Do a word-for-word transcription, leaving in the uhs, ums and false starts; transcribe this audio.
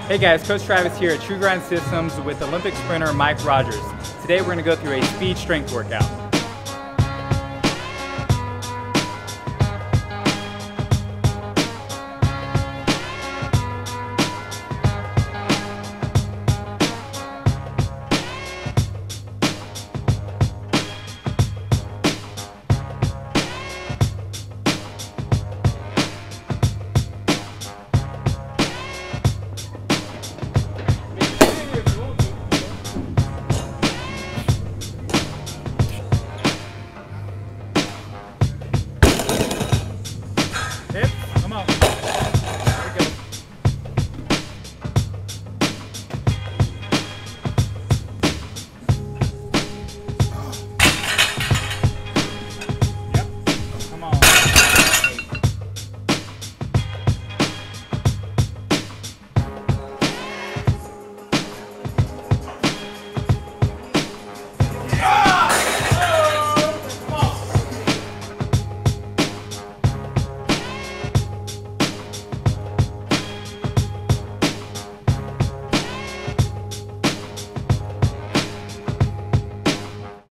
Hey guys, Coach Travis here at True Grind Systems with Olympic sprinter Mike Rodgers. Today we're going to go through a speed strength workout.